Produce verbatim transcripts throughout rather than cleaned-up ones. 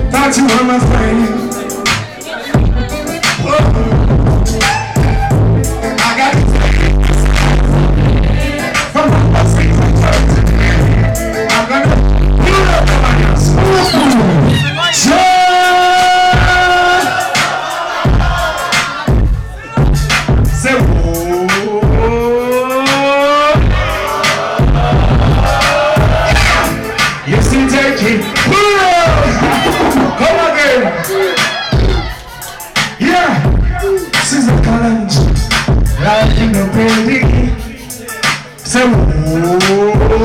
Thought you were my friend. I got to take it from my feet to church. I'm gonna put up on your school. Say, whoa. You see, take it. Come again. Yeah. She's a college. Like in the building. Say, whoa.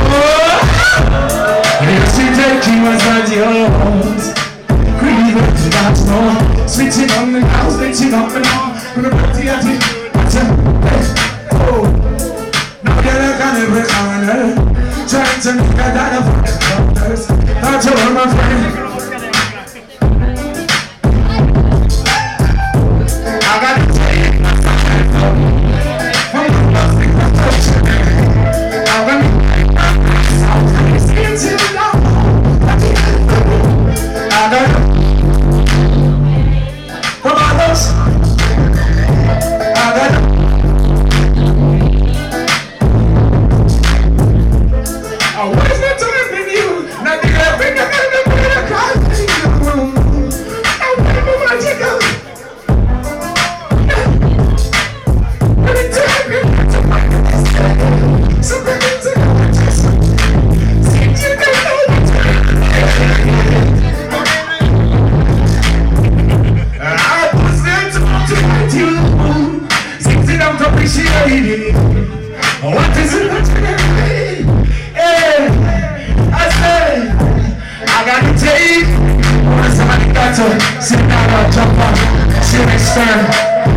You see, take it was not yours. Creepy to that snow. Switching on the house, switching up and on. Gonna put the attic. Oh. Now you're like an every corner. Trying to make a dollar for the doctors. Thought you were my friend. I gotta take my time from the plastic protection. I'm gonna I'm skin till now. I gotta come on, those. I gotta what is it that you're gonna hey, I say, I gotta take. Somebody got to sit down and jump on, sit and stand.